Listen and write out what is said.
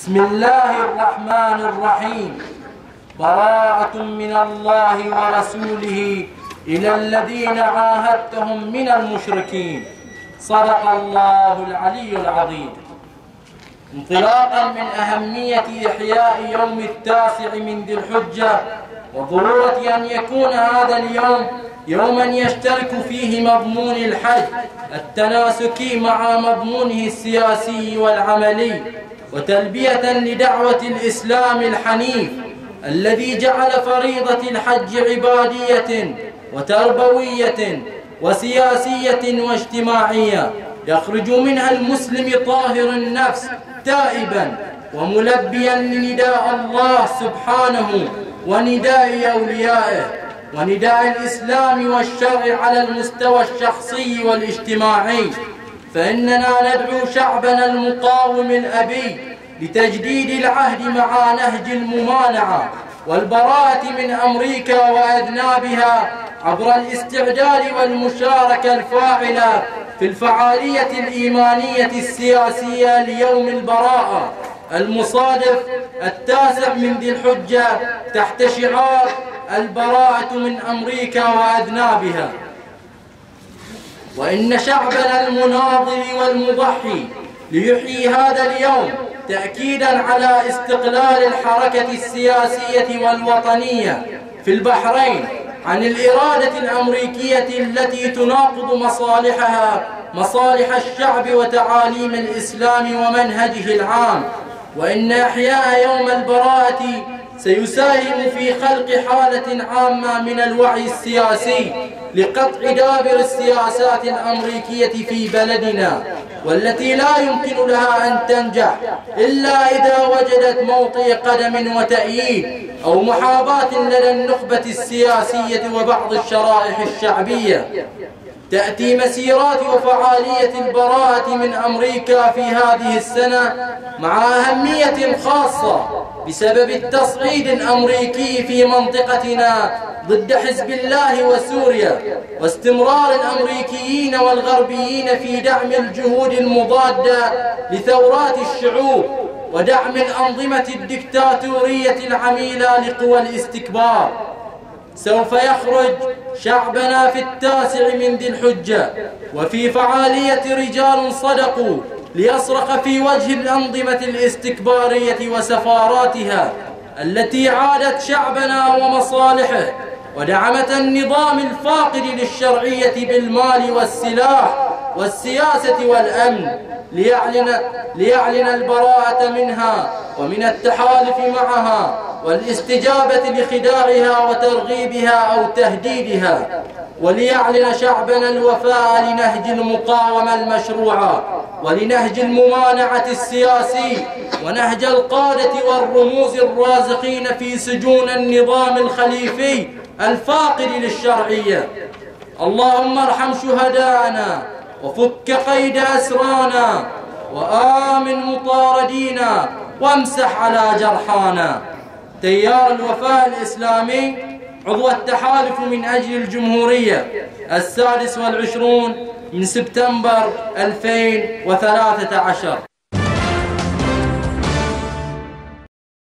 بسم الله الرحمن الرحيم. براءة من الله ورسوله إلى الذين عاهدتهم من المشركين. صدق الله العلي العظيم. انطلاقا من أهمية إحياء يوم 9 من ذي الحجة وضرورة أن يكون هذا اليوم يوما يشترك فيه مضمون الحج التناسكي مع مضمونه السياسي والعملي، وتلبية لدعوة الإسلام الحنيف الذي جعل فريضة الحج عبادية وتربوية وسياسية واجتماعية يخرج منها المسلم طاهر النفس تائبا وملبيا لنداء الله سبحانه ونداء أوليائه ونداء الإسلام والشرع على المستوى الشخصي والاجتماعي. فإننا ندعو شعبنا المقاوم الأبي لتجديد العهد مع نهج الممانعة والبراءة من أمريكا وأذنابها عبر الاستعداد والمشاركة الفاعلة في الفعالية الإيمانية السياسية ليوم البراءة المصادف 9 من ذي الحجة تحت شعار البراءة من أمريكا وأذنابها. وإن شعبنا المناضل والمضحي ليحيي هذا اليوم تأكيدا على استقلال الحركة السياسية والوطنية في البحرين عن الإرادة الأمريكية التي تناقض مصالح الشعب وتعاليم الإسلام ومنهجه العام. وإن إحياء يوم البراءة سيساهم في خلق حالة عامة من الوعي السياسي لقطع دابر السياسات الأمريكية في بلدنا، والتي لا يمكن لها أن تنجح إلا إذا وجدت موطئ قدم وتأييد أو محاباة لدى النخبة السياسية وبعض الشرائح الشعبية. تأتي مسيرات وفعالية البراءة من أمريكا في هذه السنة مع أهمية خاصة بسبب التصعيد الأمريكي في منطقتنا ضد حزب الله وسوريا، واستمرار الأمريكيين والغربيين في دعم الجهود المضادة لثورات الشعوب ودعم الأنظمة الدكتاتورية العميلة لقوى الاستكبار. سوف يخرج شعبنا في 9 من ذي الحجة وفي فعالية رجال صدقوا ليصرخ في وجه الأنظمة الاستكبارية وسفاراتها التي عادت شعبنا ومصالحه ودعمت النظام الفاقد للشرعية بالمال والسلاح والسياسة والأمن ليعلن البراءة منها ومن التحالف معها والاستجابة لخداعها وترغيبها أو تهديدها، وليعلن شعبنا الوفاء لنهج المقاومة المشروعة ولنهج الممانعة السياسي ونهج القادة والرموز الرازقين في سجون النظام الخليفي الفاقد للشرعية. اللهم ارحم شهداءنا وفك قيد أسرانا وآمن مطاردينا وامسح على جرحانا. تيار الوفاء الإسلامي عضو التحالف من أجل الجمهورية 26 من سبتمبر 2013.